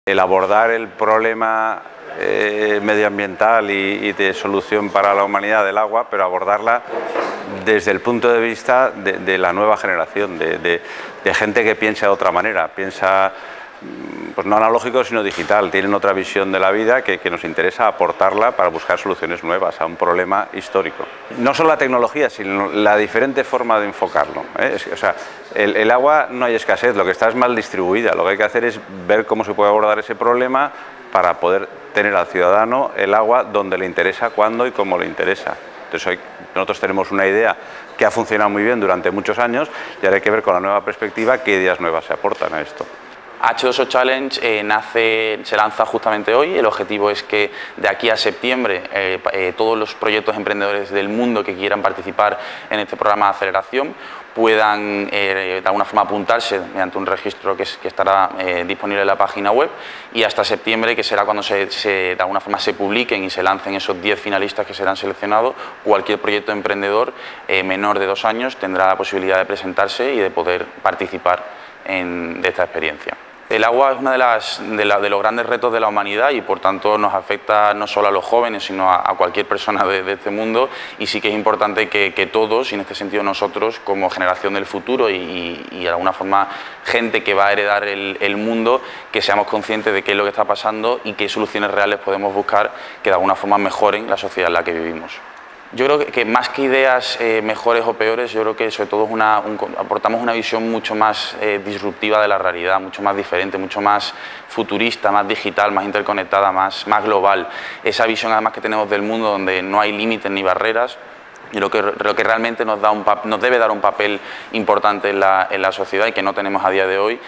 El abordar el problema medioambiental y de solución para la humanidad del agua, pero abordarla desde el punto de vista de la nueva generación, de gente que piensa de otra manera, piensa pues no analógico sino digital, tienen otra visión de la vida que nos interesa aportarla para buscar soluciones nuevas a un problema histórico. No solo la tecnología, sino la diferente forma de enfocarlo, ¿eh? O sea, el agua no hay escasez, lo que está es mal distribuida, lo que hay que hacer es ver cómo se puede abordar ese problema para poder tener al ciudadano el agua donde le interesa, cuándo y cómo le interesa. Entonces hoy nosotros tenemos una idea que ha funcionado muy bien durante muchos años y ahora hay que ver con la nueva perspectiva qué ideas nuevas se aportan a esto. H2O Challenge se lanza justamente hoy. El objetivo es que de aquí a septiembre todos los proyectos emprendedores del mundo que quieran participar en este programa de aceleración puedan de alguna forma apuntarse mediante un registro que estará disponible en la página web, y hasta septiembre, que será cuando de alguna forma se publiquen y se lancen esos 10 finalistas que serán seleccionados, cualquier proyecto emprendedor menor de 2 años tendrá la posibilidad de presentarse y de poder participar de esta experiencia. El agua es uno de los grandes retos de la humanidad y por tanto nos afecta no solo a los jóvenes sino a cualquier persona de este mundo, y sí que es importante que todos, y en este sentido nosotros como generación del futuro y de alguna forma gente que va a heredar el mundo, que seamos conscientes de qué es lo que está pasando y qué soluciones reales podemos buscar que de alguna forma mejoren la sociedad en la que vivimos. Yo creo que más que ideas mejores o peores, yo creo que sobre todo aportamos una visión mucho más disruptiva de la realidad, mucho más diferente, mucho más futurista, más digital, más interconectada, más global. Esa visión además que tenemos del mundo donde no hay límites ni barreras, y lo que realmente nos debe dar un papel importante en la sociedad y que no tenemos a día de hoy.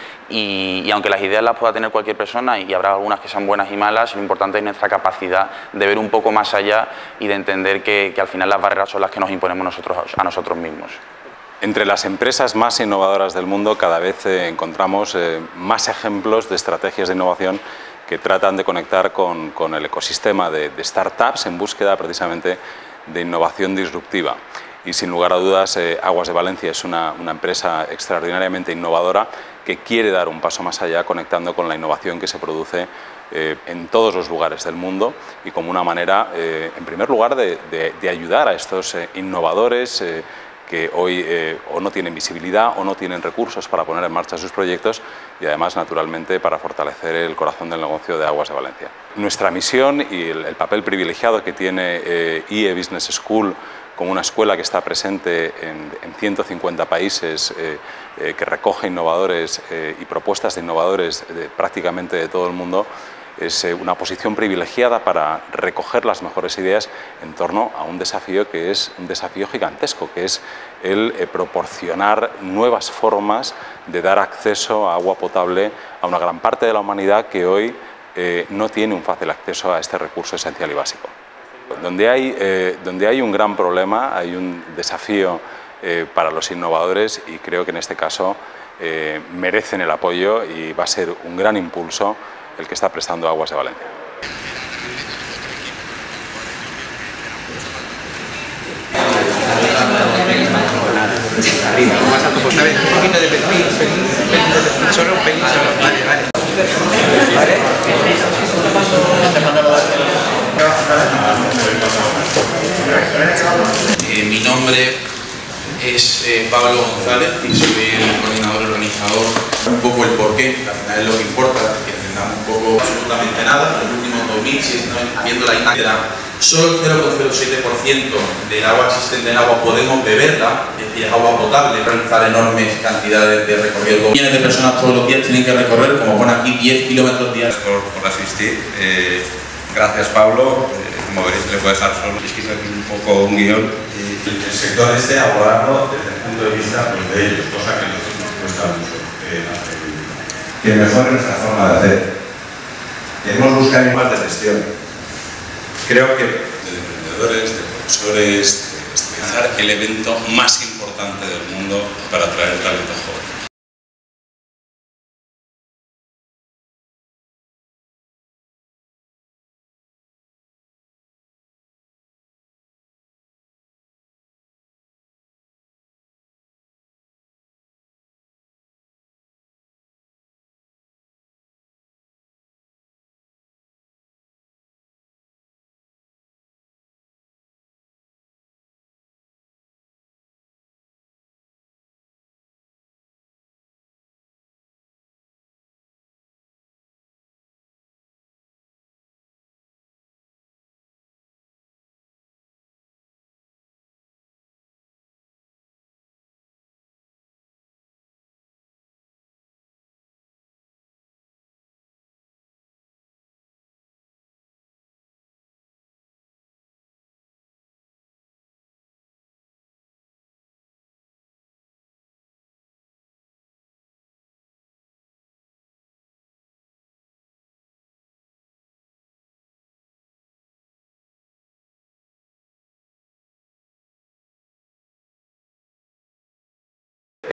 Y aunque las ideas las pueda tener cualquier persona y habrá algunas que sean buenas y malas, lo importante es nuestra capacidad de ver un poco más allá y de entender que al final las barreras son las que nos imponemos a nosotros mismos. Entre las empresas más innovadoras del mundo cada vez encontramos más ejemplos de estrategias de innovación que tratan de conectar con el ecosistema de startups en búsqueda precisamente de innovación disruptiva. Y sin lugar a dudas, Aguas de Valencia es una empresa extraordinariamente innovadora que quiere dar un paso más allá conectando con la innovación que se produce en todos los lugares del mundo y como una manera, en primer lugar, de ayudar a estos innovadores que hoy o no tienen visibilidad o no tienen recursos para poner en marcha sus proyectos, y además, naturalmente, para fortalecer el corazón del negocio de Aguas de Valencia. Nuestra misión y el papel privilegiado que tiene IE Business School como una escuela que está presente en 150 países, que recoge innovadores y propuestas de innovadores prácticamente de todo el mundo, es una posición privilegiada para recoger las mejores ideas en torno a un desafío que es un desafío gigantesco, que es el proporcionar nuevas formas de dar acceso a agua potable a una gran parte de la humanidad que hoy no tiene un fácil acceso a este recurso esencial y básico. Donde hay un gran problema, hay un desafío para los innovadores, y creo que en este caso merecen el apoyo y va a ser un gran impulso el que está prestando Aguas de Valencia. Arriba, más alto, pues a ver, un poquito de perfil, solo un pelín, vale. Mi nombre es Pablo González y soy el coordinador organizador. Un poco el porqué, que al final es lo que importa, que entendamos un poco absolutamente nada. En los últimos 2006, viendo la imagen, solo el 0,07% del agua existente en agua podemos beberla, es decir, es agua potable. Realizar enormes cantidades de recorrido. Millones de personas todos los días tienen que recorrer, como pone aquí, 10 kilómetros diarios. Por asistir. Gracias, Pablo. Como veréis, le puedo dejar solo. Es que es aquí un poco un guión. El sector abordarlo desde el punto de vista de ellos, cosa que nos cuesta mucho hacer. Que mejore nuestra forma de hacer. Queremos buscar igual de gestión. Creo que de emprendedores, de profesores, de estudiar el evento más importante del mundo para atraer talento joven.